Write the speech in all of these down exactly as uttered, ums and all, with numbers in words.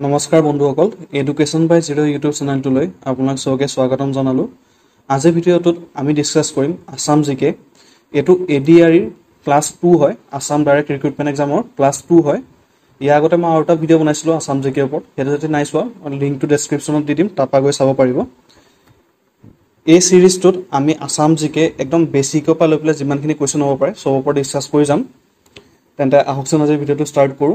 নমস্কাৰ বন্ধুসকল education by zero' YouTube চেনেলটোলৈ আপোনাক সবকে স্বাগতম জনালো। আজিৰ ভিডিঅ'টোত আমি ডিসকাস কৰিম আসাম জিকে। এটো এডিআৰই ক্লাস টু হয়, আসাম ডাইৰেক্ট ৰিক্ৰুটমেন্ট এক্সামৰ ক্লাস টু হয়। ইয়াৰ আগতে মই আৰু এটা ভিডিঅ' বনাইছিলো আসাম জিকেৰ ওপৰত, সেইটো যদি নাই চোৱা লিংকটো ডেসক্ৰিপচনত দি দিম, তাৰপা গৈ চাব পাৰিব। এই সিৰিজটোত আমি আসাম জিকে একদম বেসিকৰ পৰা লৈ পেলাই যিমানখিনি কোৱেশ্চন হ'ব পাৰে সব ওপৰত ডিসকাস কৰি যাম। তেন্তে আহকচোন আজি ভিডিঅ'টো ষ্টাৰ্ট কৰো।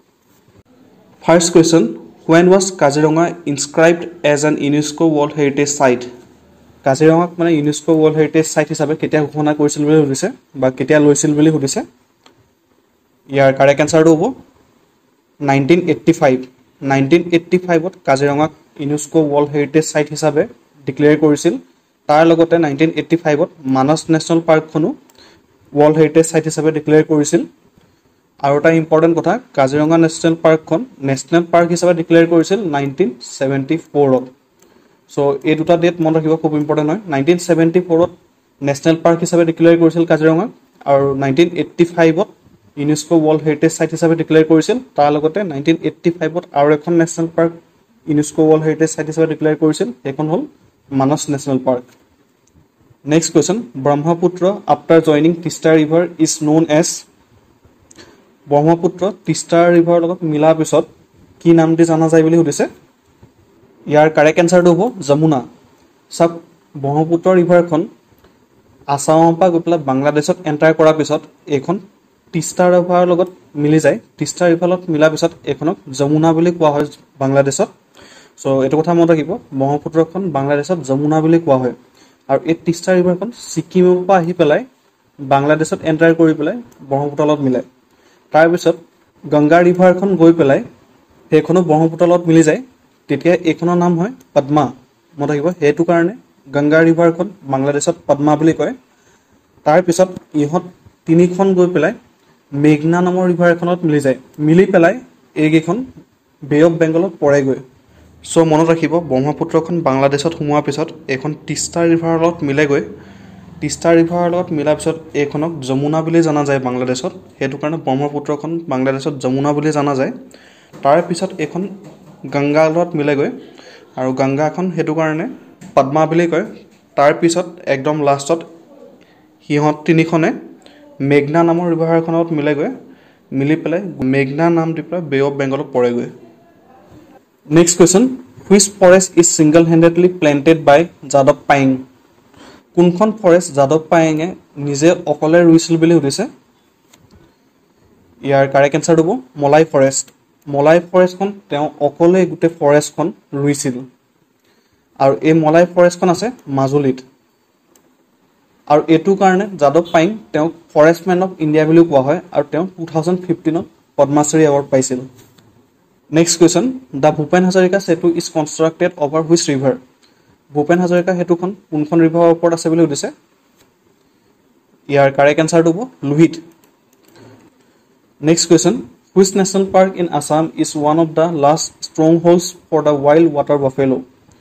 First question, when was Kaziranga inscribed as an UNESCO World Heritage Site? Kaziranga মানে UNESCO World Heritage Site হিচাপে কেতিয়া ঘোষণা কৰিছিল বুলি সুধিছে বা কেতিয়া লৈছিল বুলি সুধিছে। ইয়াৰ কাৰেক্ট আনসাৰটো হ'ব nineteen eighty-five. nineteen eighty-five ত কাজিৰঙাক UNESCO World Heritage Site হিচাপে ডিক্লেয়াৰ কৰিছিল। তাৰ লগতে nineteen eighty-five ত মানস নেশ্যনেল পাৰ্কখনো World Heritage Site হিচাপে ডিক্লেয়াৰ কৰিছিল। আৰু এটা ইম্পৰ্টেন্ট কথা, কাজিৰঙা নেশ্যনেল পাৰ্কখন নেশ্যনেল পাৰ্ক হিচাপে ডিক্লেয়াৰ কৰিছিল nineteen seventy-four ত। সো এই দুটা ডেট মনত ৰাখিব, খুব ইম্পৰ্টেন্ট হয়। nineteen seventy-four ত নেশ্যনেল পাৰ্ক হিচাপে ডিক্লেয়াৰ কৰিছিল কাজিৰঙা, আৰু nineteen eighty-five ত ইউনেস্কো ওয়ার্ল্ড হেৰিটেজ সাইট হিচাপে ডিক্লেয়াৰ কৰিছিল। তাৰ লগতে nineteen eighty-five ত আৰু এখন national park UNESCO world heritage site হিচাপে ডিক্লেয়াৰ কৰিছিল, সেইখন হ'ল Manas national park. Next question, Brahmaputra after joining Teesta river is known as. Brahmaputra Teesta ৰিভাৰৰ লগত মিলাৰ পিছত কি নাম দি জানা যায় বুলি সুধিছে। ইয়াৰ কাৰেক্ট আনসাৰটো হ'ব যমুনা। সব ব্ৰহ্মপুত্ৰ ৰিভাৰখন আসামৰ পৰা গৈ পেলাই বাংলাদেশত এন্টাৰ কৰাৰ পিছত এইখন তিষ্টা ৰিভাৰৰ লগত মিলি যায়। তিষ্টা ৰিভাৰত মিলাৰ পিছত এইখনক যমুনা বুলি কোৱা হয় বাংলাদেশত। সো এইটো কথা মনত ৰাখিব, ব্ৰহ্মপুত্ৰখন বাংলাদেশত যমুনা বুলি কোৱা হয়। আৰু এই তিষ্টা ৰিভাৰখন ছিকিমৰ পৰা আহি পেলাই বাংলাদেশত এন্টাৰ কৰি পেলাই ব্ৰহ্মপুত্ৰৰ লগত মিলাই। তাৰ পিছত গংগা ৰিভাৰখন গৈ পেলাই সেইখনো ব্ৰহ্মপুত্ৰৰ লগত মিলি যায়, তেতিয়া এইখনৰ নাম হয় পদ্মা। মনত ৰাখিব, সেইটো কাৰণে গংগা ৰিভাৰখন বাংলাদেশত পদ্মা বুলি কয়। তাৰ পিছত ইহঁত তিনিখন গৈ পেলাই মেঘনা নামৰ ৰিভাৰ এখনত মিলি যায়, মিলি পেলাই এইকেইখন বে অফ বেংগলত পৰেগৈ। সো মনত ৰাখিব, ব্ৰহ্মপুত্ৰখন বাংলাদেশত সোমোৱাৰ পিছত এইখন তিষ্টা ৰিভাৰৰ লগত মিলেগৈ। তিষ্টা ৰিভাৰৰ লগত মিলাৰ পিছত এইখনক যমুনা বুলি জনা যায় বাংলাদেশত, সেইটো কাৰণে ব্ৰহ্মপুত্ৰখন বাংলাদেশত যমুনা বুলি জনা যায়। তাৰ পিছত এইখন গংগাৰ লগত মিলেগৈ, আৰু গংগাখন সেইটো কাৰণে পদ্মা বুলি কয়। তাৰ পিছত একদম লাষ্টত সিহঁত তিনিখনে মেঘনা নামৰ ৰিভাৰ এখনত মিলেগৈ, মিলি পেলাই মেঘনা নাম দি পেলাই বে অফ বেংগলত পৰেগৈ। Next question, which forest is single handedly planted by যাদৱ পায়েং। কোনখন ফৰেষ্ট যাদৱ পায়েঙে নিজে অকলে ৰুইছিল বুলি সুধিছে। ইয়াৰ কাৰেক্ট আনসাৰটো হ'ব মলাই ফৰেষ্ট। মলাই ফৰেষ্টখন তেওঁ অকলে গোটেই ফৰেষ্টখন ৰুইছিল, আৰু এই মলাই ফৰেষ্টখন আছে মাজুলীত। আৰু এইটো কাৰণে যাদৱ পায়েং তেওঁক ফৰেষ্টমেন অফ ইণ্ডিয়া বুলিও কোৱা হয়, আৰু তেওঁ টু থাউজেণ্ড ফিফটিনত পদ্মশ্ৰী এৱাৰ্ড পাইছিল। Next question, the Bhupen Hazarika Setu is constructed over which river. Bhupen Hazarika সেতুখন কোনখন ৰিভাৰৰ ওপৰত আছে বুলি সুধিছে। ইয়াৰ কাৰেক্ট আনসাৰটো হ'ব Lohit. Next question, which national park in Assam is one of the last strongholds for the wild water buffalo.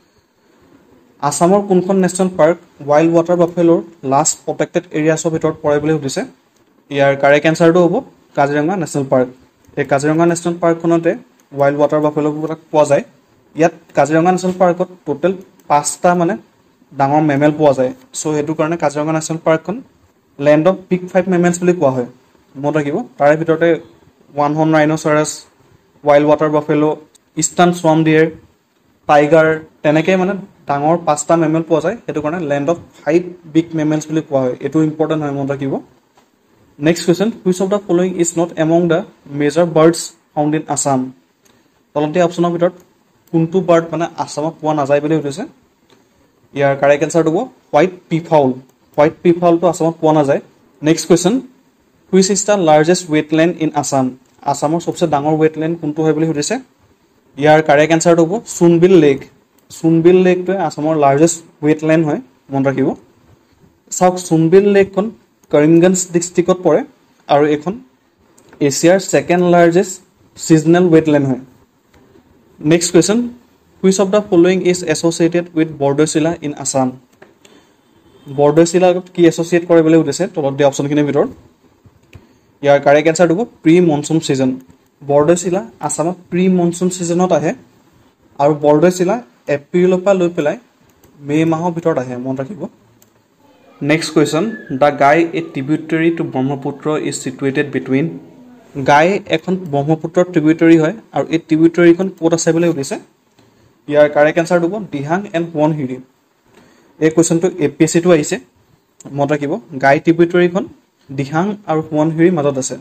আসামৰ কোনখন নেশ্যনেল পাৰ্ক ৱাইল্ড ৱাটাৰ বাফেলোৰ লাষ্ট প্ৰটেক্টেড এৰিয়াছৰ ভিতৰত পৰে বুলি সুধিছে। ইয়াৰ কাৰেক্ট আনসাৰটো হ'ব কাজিৰঙা নেশ্যনেল পাৰ্ক। এই কাজিৰঙা নেশ্যনেল পাৰ্কখনতে ৱাইল্ড ৱাটাৰ বাফেলোবিলাক পোৱা যায়। ইয়াত কাজিৰঙা নেশ্যনেল পাৰ্কত টোটেল পাঁচটা মানে ডাঙৰ মেমেল পোৱা যায়। সো সেইটো কাৰণে কাজিৰঙা নেশ্যনেল পাৰ্কখন land of big five mammals বুলি কোৱা হয়। মনত ৰাখিব, তাৰে ভিতৰতে one horn rhinoceros, wild water buffalo, eastern সোৱাম ডিয়েৰ, টাইগাৰ, তেনেকৈ মানে ডাঙৰ পাঁচটা মেমেল পোৱা যায়। সেইটো কাৰণে land of five big mammals বুলি কোৱা হয়। এইটো ইম্পৰ্টেণ্ট হয়, মনত ৰাখিব। Next question, which of the following is not among the major birds found in Assam. তলত দিয়া অপশ্যনৰ ভিতৰত কোনটো বাৰ্ড মানে আছামত পোৱা নাযায় বুলি সুধিছে। ইয়াৰ কাৰেক্ট আনসাৰটো হ'ব হোৱাইট পিফাউল। হোৱাইট পিফাউলটো আছামত পোৱা নাযায়। Next question, which is the largest wetland in Assam. আছামৰ চবচে ডাঙৰ ৱেটলেণ্ড কোনটো হয় বুলি সুধিছে। ইয়াৰ কাৰেক্ট আনসাৰটো হ'ব চুনবিল লেক। চুনবিল লেকটোৱে আছামৰ লাৰ্জেষ্ট ৱেটলেণ্ড হয়, মনত ৰাখিব। চাওক, চুনবিল লেকখন কৰিমগঞ্জ ডিষ্ট্ৰিক্টত পৰে, আৰু এইখন এছিয়াৰ ছেকেণ্ড লাৰ্জেষ্ট ছিজনেল ৱেটলেণ্ড হয়। Next question, which of the following is associated with Bordoichila in Assam. বৰদৈচিলাৰ লগত কি এছ'চিয়েট কৰে বুলি সুধিছে তলত দিয়া অপশ্যনখিনিৰ ভিতৰত। ইয়াৰ কাৰেক্ট আনসাৰটো হ'ব প্ৰি মনচুন ছিজন। বৰদৈচিলা আসামত প্ৰি মনসুন সিজনত আহে আৰু বৰদৈচিলা এপ্ৰিলৰ পৰা লৈ পেলাই মে মাহৰ ভিতৰত আহে মন ৰাখিব next question the Gai a tributary to Brahmaputra is situated between Gai এখন ব্ৰহ্মপুত্ৰৰ ট্ৰিবিউটাৰী হয় আৰু এই ট্ৰিবিউটাৰীখন ক'ত আছে বুলি সুধিছে ইয়াৰ কাৰেক্ট আনসাৰ হ'ব দিহাং এণ্ড সোৱণশিৰি এই কোৱেশ্চনটো এপিএছচি টো আহিছে মন ৰাখিব গাই ট্ৰিবিউটাৰীখন দিহাং আৰু সোৱণশিৰিৰ মাজত আছে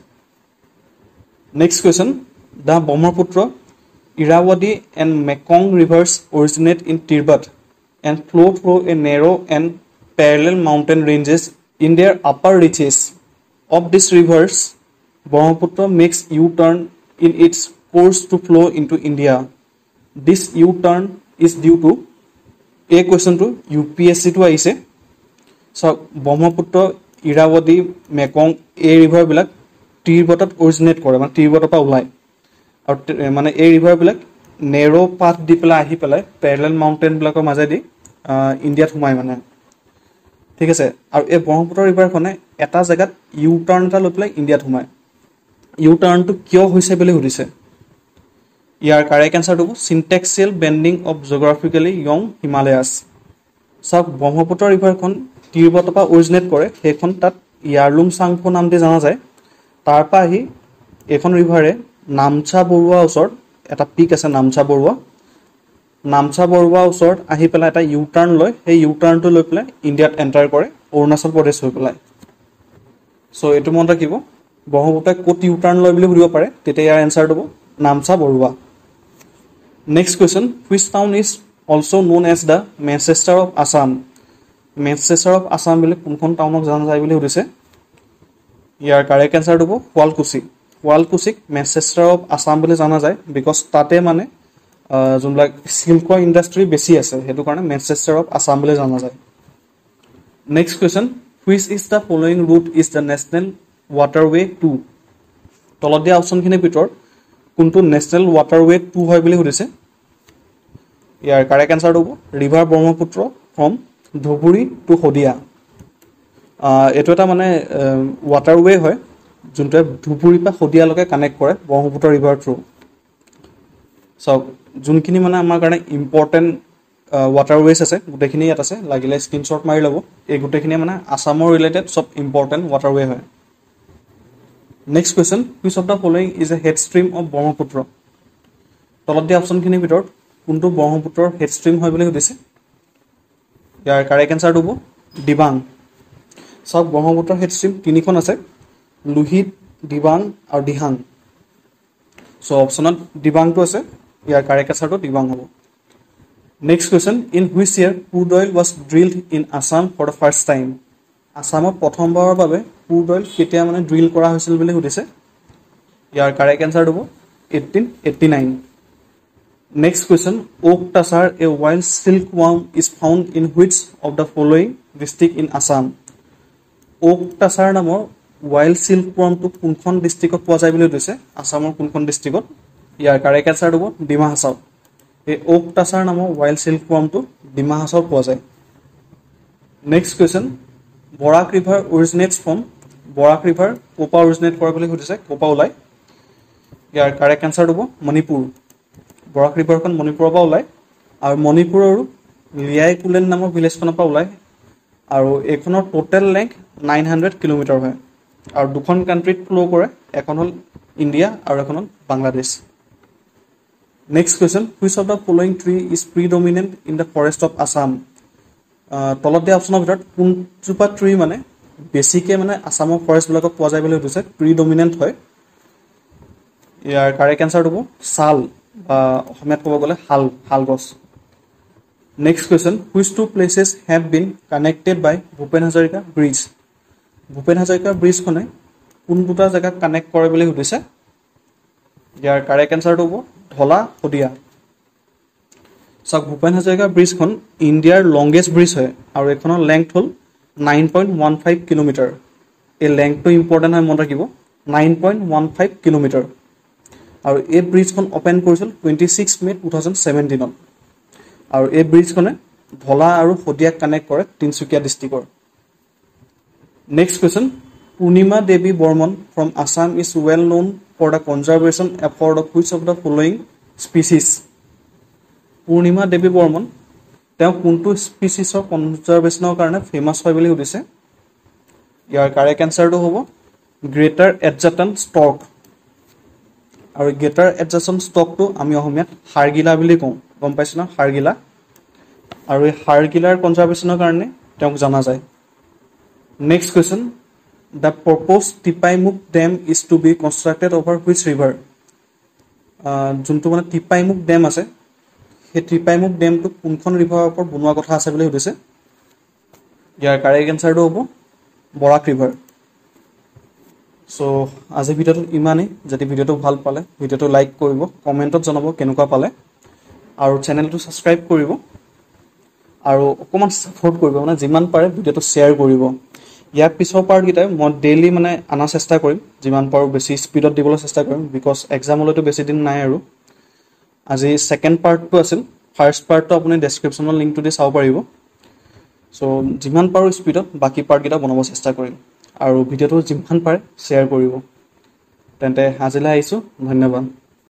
next question the Brahmaputra Irrawaddy and Mekong rivers originate in Tibet and flow through a narrow and parallel mountain ranges in their upper reaches of these rivers Brahmaputra makes U-turn in its course to flow into India this U-turn is due to a question to U P S C to aise so Brahmaputra Irrawaddy Mekong a river bilak Tirbatat originate kore mane Tirbatar pa ulai aru mane a river bilak narrow path di pela ahi pelai parallel mountain bilakor majedi India thumai mane ঠিক আছে আৰু এই ব্ৰহ্মপুত্ৰ ৰিভাৰখনে এটা জায়গাত U টাৰ্ণ এটা লৈ পেলাই ইণ্ডিয়াত সোমায় ইউ টাৰ্ণটো কিয় হৈছে বুলি সুধিছে ইয়াৰ কাৰেক্ট আনসাৰ হ'ব syntaxial bending of geographically young Himalayas সব ব্ৰহ্মপুত্ৰ ৰিভাৰখন তিৰবতৰ পৰা অৰিজিনেট কৰে সেইখন তাত ইয়াৰলুং চাংপো নাম দি জনা যায় তাৰ পৰা আহি এখন ৰিভাৰে নামচা বৰুৱা ওচৰত এটা পিক আছে নামচা বৰুৱা নামচা বৰুৱা ওচৰত আহি পেলাই এটা ইউ টাৰ্ণ লয় সেই ইউ টাৰ্ণটো লৈ পেলাই ইণ্ডিয়াত এণ্টাৰ কৰে অৰুণাচল প্ৰদেশ হৈ পেলাই সো এটো মন ৰাখিব ব্ৰহ্মপুত্ৰই ক'ত ইউ টাৰ্ণ লয় বুলি সুধিব পাৰে তেতিয়া ইয়াৰ এনসাৰ হ'ব Namcha Barwa next question which town is also known as the Manchester of Assam Manchester of Assam বুলি কোনখন টাউনক জনা যায় বুলি সুধিছে ইয়াৰ কাৰেক্ট এনসাৰ হ'ব শুৱালকুছি শুৱালকুছিক মেনচেষ্টাৰ অফ আসাম বুলি জনা যায় বিকজ তাতে মানে যোনবিলাক সিল্কৰ ইণ্ডাষ্ট্ৰি বেছি আছে হেতু কাৰণে মেনচেষ্টাৰ অফ আসাম বুলি জনা যায় next question which is the following route is the national waterway two তলত দিয়া অপচনখিনিৰ ভিতৰত কোনটো নেশনেল ৱাটাৰৱে টু হয় বুলি সুধিছে ইয়াৰ কাৰেক্ট আনসাৰ হ'ব river Brahmaputra from Dhubri to Sadiya এটো এটা মানে ৱাটাৰৱে হয় যোনটো ধুবুৰী পৰা শদিয়ালৈকে কানেক্ট কৰে ব্ৰহ্মপুত্ৰ ৰিভাৰ থ্ৰু সব যোনখিনি মানে আমাৰ কাৰণে ইম্পৰ্টেন্ট ৱাটাৰৱেজ আছে গোটেইখিনি ইয়াত আছে লাগিলে স্ক্ৰিনশ্বট মাৰি ল'ব এই গোটেইখিনি মানে আসামৰ ৰিলেটেড সব ইম্পৰ্টেন্ট ৱাটাৰৱে হয় next question which of the following is a head stream of Brahmaputra তলত দিয়া অপচনখিনিৰ ভিতৰত কোনটো ব্ৰহ্মপুত্ৰৰ হেড ষ্ট্ৰীম হয় বুলি সুধিছে ইয়াৰ কাৰেক্ট আনসাৰ হ'ব দিবাং সব ব্ৰহ্মপুত্ৰৰ হেড ষ্ট্ৰীম তিনিখন আছে লোহিত দিবাং আৰু দিহাং সো অপচনত দিবাংটো আছে ইয়াৰ কাৰেক্ট আনসাৰটো দিবাং হ'ব next question in which year crude oil was drilled in Assam for the first time আসামত প্ৰথমবাৰৰ বাবে ক্ৰুড অইল কেতিয়া মানে ড্ৰিল কৰা হৈছিল বুলি সুধিছে ইয়াৰ কাৰেক্ট আনসাৰ হ'ব eighteen eighty-nine next question oak tasar a wild silk worm is found in which of the following district in Assam oak tasar নামৰ ওয়াইল্ড সিল্ক ওয়ার্মটো কোনখন ডিস্ট্ৰিক্টত পোৱা যায় বুলি সুধিছে আসামৰ কোনখন ডিস্ট্ৰিক্টত ইয়াৰ কাৰেক্ট আনসাৰ হ'ব ডিমা হাছাও এই ওক টাছাৰ নামৰ ওয়াইল্ড সিল্ক ওয়ার্মটো ডিমা হাছাওত পোৱা যায় next question Barak river originates from Barak river কোপা অৰিজিনেট কৰে বুলি সুধিছে কোপা ওলাই ইয়াৰ কাৰেক্ট আনসাৰ হ'ব মণিপুৰ বৰাক ৰিভাৰখন মণিপুৰৰ পৰা ওলাই আৰু মণিপুৰৰ লিয়াই কুলেন নামৰ ভিলেজখনৰ পৰা ওলাই আৰু এইখনৰ total length nine hundred kilometre হয় আৰু দুখন কান্ট্ৰিত ফ্লো কৰে এখন হল ইণ্ডিয়া আৰু এখন হল Bangladesh next question which of the following tree is predominant in the forest of Assam তলত দিয়া অপচনৰ ভিতৰত কোনজোপা ট্ৰী মানে বেছিকে মানে আসামৰ ফৰেষ্ট বিলাকত পোৱা যায় বুলি কৈছে প্ৰিডমিনেন্ট হয় ইয়াৰ কাৰেক্ট আনসাৰ হ'ব শাল বা অসমীয়াত ক'ব গ'লে হাল হাল গছ next question which two places have been connected by Bhupen Hazarika bridge Bhupen Hazarika ব্ৰিজখনে কোন দুটা জায়গাক কানেক্ট কৰে বুলি সুধিছে ইয়াৰ কাৰেক্ট আনসাৰটো হ'ব ধলা শদিয়া সক ভূপেন হাজৰিকা ব্ৰিজখন ইণ্ডিয়াৰ লংগেষ্ট ব্ৰিজ হয় আৰু এখনৰ লেংথ হল nine point one five kilometre এই লেংথটো ইম্পৰ্টেন্ট হয় মন ৰাখিব nine point one five kilometre আৰু এই ব্ৰিজখন ওপেন কৰিছিল twenty-six May two thousand seventeen ত আৰু এই ব্ৰিজখনে ধলা আৰু শদিয়াক কানেক্ট কৰে তিনসুকিয়া ডিস্ট্ৰিক্টৰ next question Purnima Devi Barman from Assam is well known for the conservation effort of which of the following species Purnima Devi Barman তেওঁ কোনটো স্পিচিছৰ কনজাৰ্ভেশ্যনৰ কাৰণে ফেমাছ হয় বুলি সুধিছে ইয়াৰ কাৰেক্ট এনসাৰটো হ'ব গ্ৰেটাৰ এডজাটেণ্ট ষ্টৰ্ক আৰু গ্ৰেটাৰ এডজাটেণ্ট ষ্টৰ্কটো আমি অসমীয়াত হাৰগিলা বুলি কওঁ গম পাইছে না হাৰগিলা আৰু এই হাৰগিলাৰ কনজাৰ্ভেশ্যনৰ কাৰণে তেওঁক জনা যায় next question the proposed Tipaimukh dam is to be constructed over which river যোনটো মানে টিপাইমুখ ডেম আছে সেই টিপাইমুখ ডেমটো কোনখন ৰিভাৰৰ ওপৰত বনোৱা কথা আছে বুলি সুধিছে ইয়াৰ কাৰেক্ট এনসাৰটো হ'ব বৰাক ৰিভাৰ সো আজি ভিডিওটো ইমানেই যদি ভিডিওটো ভাল পালে ভিডিওটো লাইক কৰিব কমেন্টত জনাব কেনেকুৱা পালে আৰু চেনেলটো সাবস্ক্ৰাইব কৰিব আৰু অকমান সাপোৰ্ট কৰিব মানে যিমান পাৰে ভিডিওটো শেয়াৰ কৰিব ইয়াৰ পিছৰ পাৰ্ট গিটা মই ডেইলি মানে আনা চেষ্টা কৰিম যিমান পাৰো বেছি স্পিডত দিবলৈ চেষ্টা কৰিম বিকজ এক্সামলৈতো বেছি দিন নাই আৰু আজি সেকেন্ড পাৰ্টটো আছিল ফাৰ্স্ট পাৰ্টটো আপুনি ডেসক্ৰিপচনৰ লিংকটো দি চাব পাৰিব সো যিমান পাৰো স্পিডত বাকি পাৰ্ট গিটা বনাব চেষ্টা কৰিম আৰু ভিডিওটো যিমান পাৰে শেয়াৰ কৰিব তেন্তে আজিলৈ আহিছো ধন্যবাদ